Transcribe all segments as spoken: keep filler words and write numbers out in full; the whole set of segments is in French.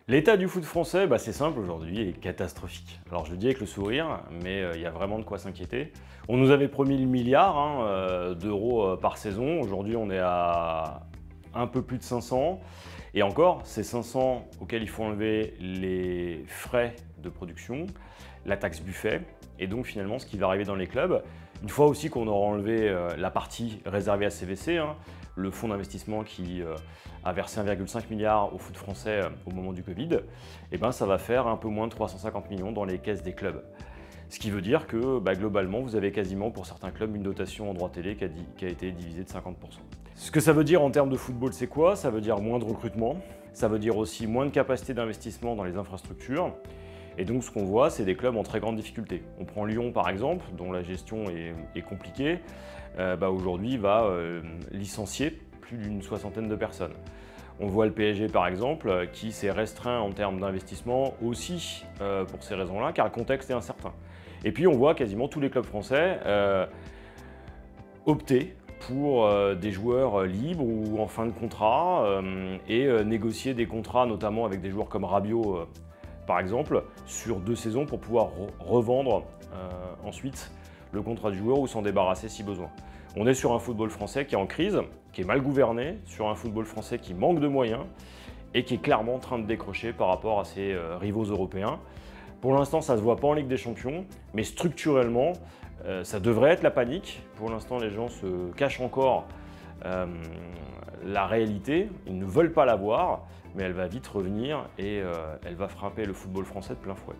L'état du foot français, bah, c'est simple aujourd'hui, est catastrophique. Alors je le dis avec le sourire, mais il euh, y a vraiment de quoi s'inquiéter. On nous avait promis le milliard hein, euh, d'euros euh, par saison. Aujourd'hui, on est à un peu plus de cinq cents. Et encore, c'est cinq cents auxquels il faut enlever les frais de production, la taxe buffet, et donc finalement ce qui va arriver dans les clubs. Une fois aussi qu'on aura enlevé euh, la partie réservée à C V C, hein, le fonds d'investissement qui euh, a versé un virgule cinq milliard au foot français euh, au moment du Covid, et ben ça va faire un peu moins de trois cent cinquante millions dans les caisses des clubs. Ce qui veut dire que bah, globalement, vous avez quasiment pour certains clubs une dotation en droit télé qui a, dit, qui a été divisée de cinquante pour cent. Ce que ça veut dire en termes de football, c'est quoi? Ça veut dire moins de recrutement, ça veut dire aussi moins de capacité d'investissement dans les infrastructures. Et donc ce qu'on voit, c'est des clubs en très grande difficulté. On prend Lyon par exemple, dont la gestion est, est compliquée. Euh, bah, aujourd'hui, il va euh, licencier plus d'une soixantaine de personnes. On voit le P S G par exemple, qui s'est restreint en termes d'investissement aussi euh, pour ces raisons-là, car le contexte est incertain. Et puis on voit quasiment tous les clubs français euh, opter pour euh, des joueurs libres ou en fin de contrat euh, et euh, négocier des contrats, notamment avec des joueurs comme Rabiot, euh, par exemple, sur deux saisons pour pouvoir re revendre euh, ensuite le contrat du joueur ou s'en débarrasser si besoin. On est sur un football français qui est en crise, qui est mal gouverné, sur un football français qui manque de moyens et qui est clairement en train de décrocher par rapport à ses euh, rivaux européens. Pour l'instant, ça ne se voit pas en Ligue des Champions, mais structurellement, euh, ça devrait être la panique. Pour l'instant, les gens se cachent encore euh, la réalité, ils ne veulent pas la voir, mais elle va vite revenir et euh, elle va frapper le football français de plein fouet.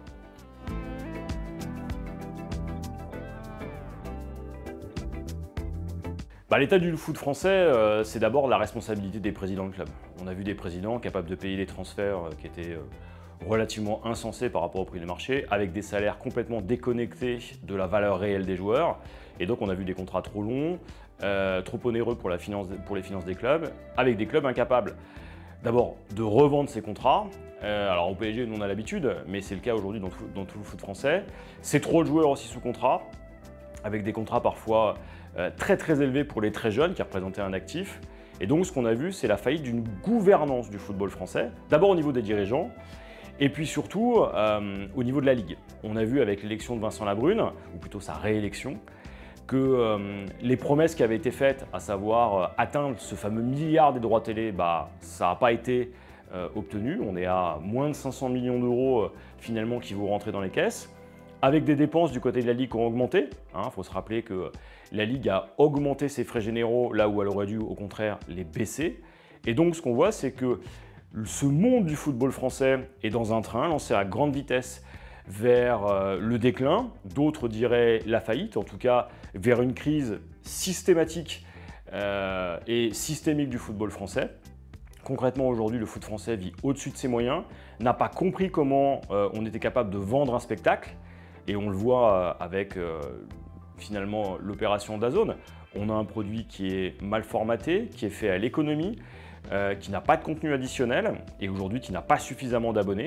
Bah, l'état du foot français, euh, c'est d'abord la responsabilité des présidents de club. On a vu des présidents capables de payer des transferts euh, qui étaient euh, relativement insensés par rapport au prix du marché, avec des salaires complètement déconnectés de la valeur réelle des joueurs. Et donc on a vu des contrats trop longs, euh, trop onéreux pour, la finance, pour les finances des clubs, avec des clubs incapables d'abord de revendre ces contrats. Euh, alors au P S G, nous on a l'habitude, mais c'est le cas aujourd'hui dans, dans tout le foot français. C'est trop de joueurs aussi sous contrat, avec des contrats parfois euh, très très élevés pour les très jeunes qui représentaient un actif. Et donc ce qu'on a vu, c'est la faillite d'une gouvernance du football français, d'abord au niveau des dirigeants, et puis surtout euh, au niveau de la Ligue. On a vu avec l'élection de Vincent Labrune, ou plutôt sa réélection, que euh, les promesses qui avaient été faites, à savoir euh, atteindre ce fameux milliard des droits télé, bah, ça n'a pas été euh, obtenu. On est à moins de cinq cents millions d'euros euh, finalement qui vont rentrer dans les caisses, avec des dépenses du côté de la Ligue qui ont augmenté. Il hein, faut se rappeler que la Ligue a augmenté ses frais généraux là où elle aurait dû au contraire les baisser. Et donc ce qu'on voit, c'est que ce monde du football français est dans un train lancé à grande vitesse vers euh, le déclin, d'autres diraient la faillite, en tout cas vers une crise systématique euh, et systémique du football français. Concrètement, aujourd'hui, le foot français vit au-dessus de ses moyens, n'a pas compris comment euh, on était capable de vendre un spectacle, et on le voit euh, avec euh, finalement l'opération DAZN. On a un produit qui est mal formaté, qui est fait à l'économie, euh, qui n'a pas de contenu additionnel, et aujourd'hui qui n'a pas suffisamment d'abonnés.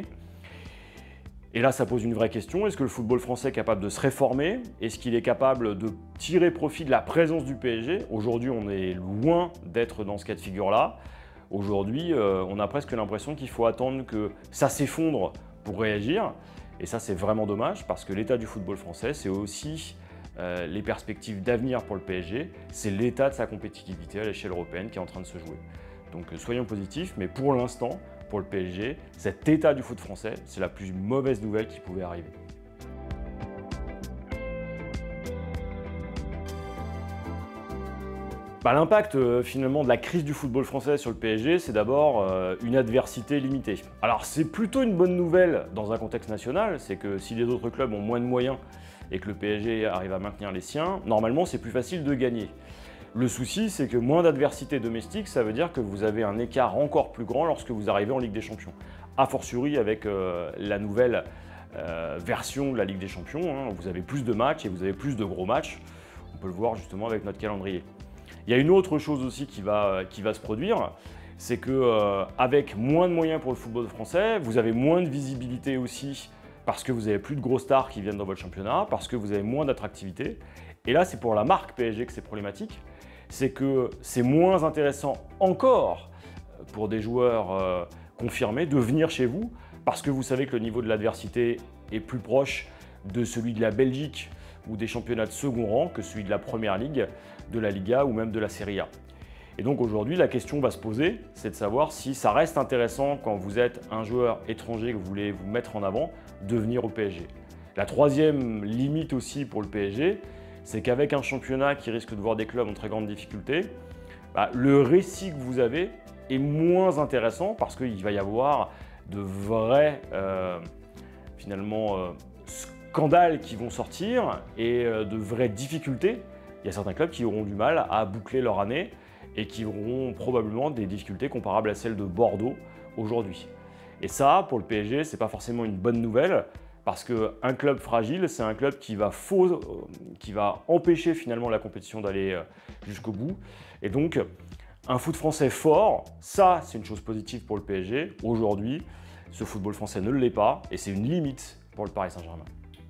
Et là, ça pose une vraie question. Est-ce que le football français est capable de se réformer? Est-ce qu'il est capable de tirer profit de la présence du P S G? Aujourd'hui, on est loin d'être dans ce cas de figure-là. Aujourd'hui, euh, on a presque l'impression qu'il faut attendre que ça s'effondre pour réagir. Et ça, c'est vraiment dommage parce que l'état du football français, c'est aussi euh, les perspectives d'avenir pour le P S G. C'est l'état de sa compétitivité à l'échelle européenne qui est en train de se jouer. Donc euh, soyons positifs, mais pour l'instant, pour le P S G, cet état du foot français, c'est la plus mauvaise nouvelle qui pouvait arriver. Bah, l'impact euh, finalement de la crise du football français sur le P S G, c'est d'abord euh, une adversité limitée. Alors c'est plutôt une bonne nouvelle dans un contexte national, c'est que si les autres clubs ont moins de moyens et que le P S G arrive à maintenir les siens, normalement c'est plus facile de gagner. Le souci, c'est que moins d'adversité domestique, ça veut dire que vous avez un écart encore plus grand lorsque vous arrivez en Ligue des Champions. A fortiori avec euh, la nouvelle euh, version de la Ligue des Champions, hein, vous avez plus de matchs et vous avez plus de gros matchs. On peut le voir justement avec notre calendrier. Il y a une autre chose aussi qui va, qui va se produire, c'est qu'avec euh, moins de moyens pour le football français, vous avez moins de visibilité aussi parce que vous n'avez plus de gros stars qui viennent dans votre championnat, parce que vous avez moins d'attractivité. Et là, c'est pour la marque P S G que c'est problématique. C'est que c'est moins intéressant encore pour des joueurs euh, confirmés de venir chez vous parce que vous savez que le niveau de l'adversité est plus proche de celui de la Belgique ou des championnats de second rang que celui de la Première Ligue, de la Liga ou même de la Serie A. Et donc aujourd'hui, la question va se poser, c'est de savoir si ça reste intéressant quand vous êtes un joueur étranger que vous voulez vous mettre en avant, de venir au P S G. La troisième limite aussi pour le P S G, c'est qu'avec un championnat qui risque de voir des clubs en très grande difficulté, bah, le récit que vous avez est moins intéressant parce qu'il va y avoir de vrais euh, finalement, euh, scandales qui vont sortir et euh, de vraies difficultés. Il y a certains clubs qui auront du mal à boucler leur année et qui auront probablement des difficultés comparables à celles de Bordeaux aujourd'hui. Et ça, pour le P S G, ce n'est pas forcément une bonne nouvelle parce qu'un club fragile, c'est un club qui va, faux, qui va empêcher finalement la compétition d'aller jusqu'au bout. Et donc, un foot français fort, ça, c'est une chose positive pour le P S G. Aujourd'hui, ce football français ne l'est pas et c'est une limite pour le Paris Saint-Germain.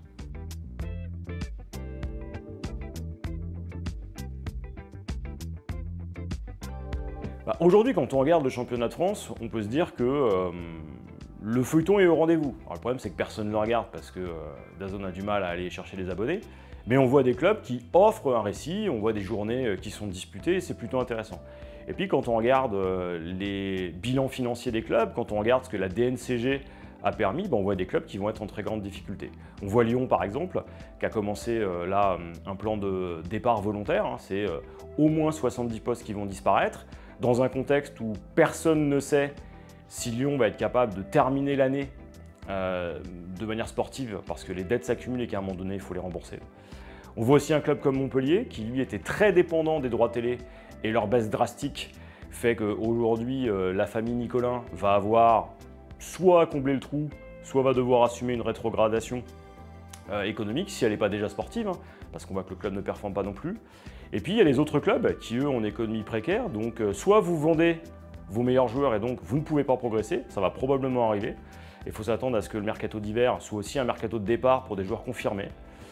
Bah, aujourd'hui, quand on regarde le championnat de France, on peut se dire que euh, le feuilleton est au rendez-vous. Alors, le problème, c'est que personne ne le regarde parce que euh, DAZN a du mal à aller chercher les abonnés. Mais on voit des clubs qui offrent un récit, on voit des journées qui sont disputées et c'est plutôt intéressant. Et puis quand on regarde euh, les bilans financiers des clubs, quand on regarde ce que la D N C G a permis, ben on voit des clubs qui vont être en très grande difficulté. On voit Lyon par exemple, qui a commencé euh, là un plan de départ volontaire, hein, c'est euh, au moins soixante-dix postes qui vont disparaître, dans un contexte où personne ne sait si Lyon va être capable de terminer l'année euh, de manière sportive, parce que les dettes s'accumulent et qu'à un moment donné, il faut les rembourser. On voit aussi un club comme Montpellier, qui lui était très dépendant des droits télé, et leur baisse drastique fait qu'aujourd'hui, euh, la famille Nicolin va avoir soit à combler le trou, soit va devoir assumer une rétrogradation euh, économique, si elle n'est pas déjà sportive, hein, parce qu'on voit que le club ne performe pas non plus. Et puis il y a les autres clubs qui, eux, ont une économie précaire, donc euh, soit vous vendez vos meilleurs joueurs et donc vous ne pouvez pas progresser, ça va probablement arriver. Il faut s'attendre à ce que le mercato d'hiver soit aussi un mercato de départ pour des joueurs confirmés.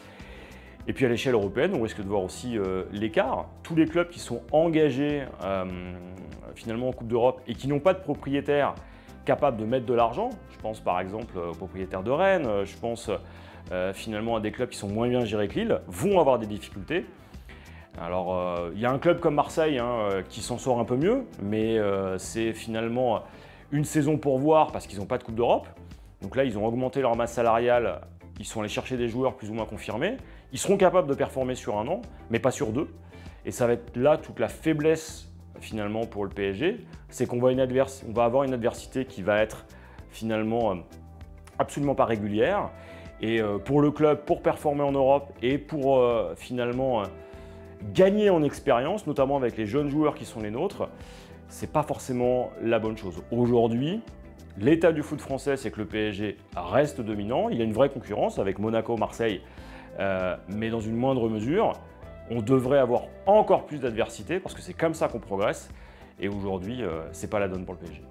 Et puis à l'échelle européenne, on risque de voir aussi euh, l'écart. Tous les clubs qui sont engagés euh, finalement en Coupe d'Europe et qui n'ont pas de propriétaires capables de mettre de l'argent, je pense par exemple aux propriétaires de Rennes, je pense euh, finalement à des clubs qui sont moins bien gérés que Lille, vont avoir des difficultés. Alors euh, il y a un club comme Marseille hein, qui s'en sort un peu mieux, mais euh, c'est finalement une saison pour voir parce qu'ils n'ont pas de Coupe d'Europe. Donc là, ils ont augmenté leur masse salariale, ils sont allés chercher des joueurs plus ou moins confirmés. Ils seront capables de performer sur un an, mais pas sur deux. Et ça va être là toute la faiblesse finalement pour le P S G, c'est qu'on va, on va avoir une adversité qui va être finalement absolument pas régulière. Et pour le club, pour performer en Europe et pour euh, finalement euh, gagner en expérience, notamment avec les jeunes joueurs qui sont les nôtres, c'est pas forcément la bonne chose. Aujourd'hui, l'état du foot français, c'est que le P S G reste dominant. Il y a une vraie concurrence avec Monaco, Marseille, euh, mais dans une moindre mesure. On devrait avoir encore plus d'adversité parce que c'est comme ça qu'on progresse. Et aujourd'hui, euh, c'est pas la donne pour le P S G.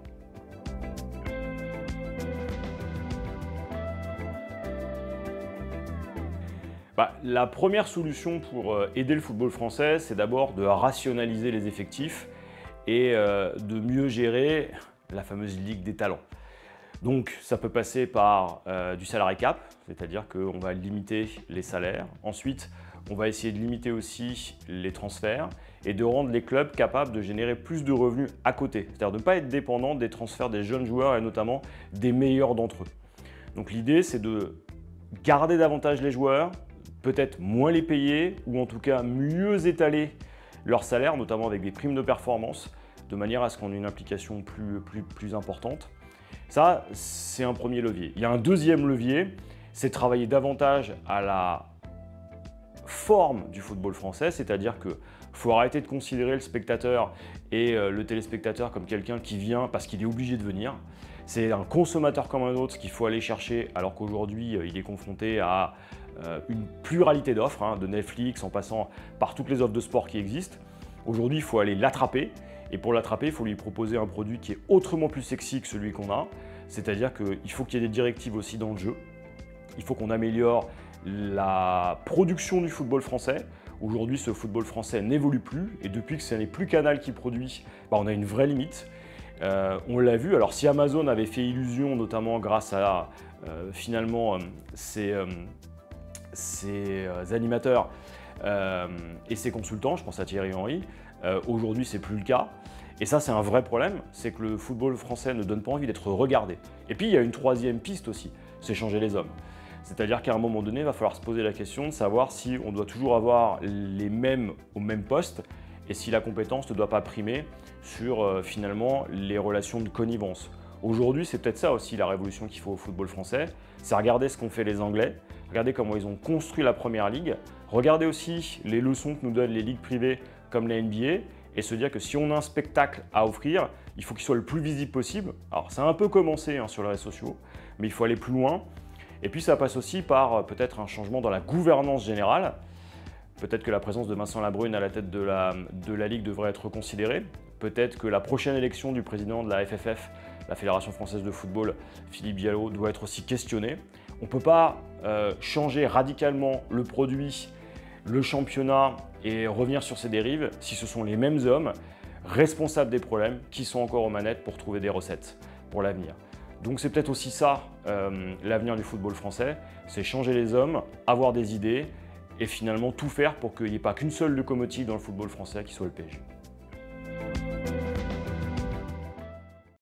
Bah, la première solution pour euh, aider le football français, c'est d'abord de rationaliser les effectifs et euh, de mieux gérer la fameuse Ligue des talents. Donc ça peut passer par euh, du salary cap, c'est-à-dire qu'on va limiter les salaires. Ensuite, on va essayer de limiter aussi les transferts et de rendre les clubs capables de générer plus de revenus à côté. C'est-à-dire de ne pas être dépendant des transferts des jeunes joueurs et notamment des meilleurs d'entre eux. Donc l'idée, c'est de garder davantage les joueurs, peut-être moins les payer ou en tout cas mieux étaler leurs salaires, notamment avec des primes de performance, de manière à ce qu'on ait une implication plus, plus, plus importante. Ça, c'est un premier levier. Il y a un deuxième levier, c'est travailler davantage à la forme du football français, c'est-à-dire qu'il faut arrêter de considérer le spectateur et le téléspectateur comme quelqu'un qui vient parce qu'il est obligé de venir. C'est un consommateur comme un autre qu'il faut aller chercher alors qu'aujourd'hui il est confronté à une pluralité d'offres, hein, de Netflix en passant par toutes les offres de sport qui existent. Aujourd'hui, il faut aller l'attraper et pour l'attraper, il faut lui proposer un produit qui est autrement plus sexy que celui qu'on a. C'est-à-dire qu'il faut qu'il y ait des directives aussi dans le jeu. Il faut qu'on améliore la production du football français. Aujourd'hui, ce football français n'évolue plus et depuis que ce n'est plus Canal qui produit, bah, on a une vraie limite. Euh, on l'a vu, alors si Amazon avait fait illusion, notamment grâce à euh, finalement euh, ses, euh, ses euh, animateurs euh, et ses consultants, je pense à Thierry Henry, euh, aujourd'hui c'est plus le cas. Et ça c'est un vrai problème, c'est que le football français ne donne pas envie d'être regardé. Et puis il y a une troisième piste aussi, c'est changer les hommes. C'est-à-dire qu'à un moment donné, il va falloir se poser la question de savoir si on doit toujours avoir les mêmes au même poste et si la compétence ne doit pas primer sur euh, finalement les relations de connivence. Aujourd'hui, c'est peut-être ça aussi la révolution qu'il faut au football français, c'est regarder ce qu'ont fait les Anglais, regarder comment ils ont construit la première ligue, regarder aussi les leçons que nous donnent les ligues privées comme la N B A et se dire que si on a un spectacle à offrir, il faut qu'il soit le plus visible possible. Alors ça a un peu commencé hein, sur les réseaux sociaux, mais il faut aller plus loin. Et puis ça passe aussi par euh, peut-être un changement dans la gouvernance générale. Peut-être que la présence de Vincent Labrune à la tête de la, de la Ligue devrait être considérée. Peut-être que la prochaine élection du président de la F F F, la Fédération Française de Football, Philippe Diallo, doit être aussi questionnée. On ne peut pas euh, changer radicalement le produit, le championnat et revenir sur ses dérives si ce sont les mêmes hommes responsables des problèmes qui sont encore aux manettes pour trouver des recettes pour l'avenir. Donc c'est peut-être aussi ça euh, l'avenir du football français, c'est changer les hommes, avoir des idées et finalement tout faire pour qu'il n'y ait pas qu'une seule locomotive dans le football français qui soit le P S G.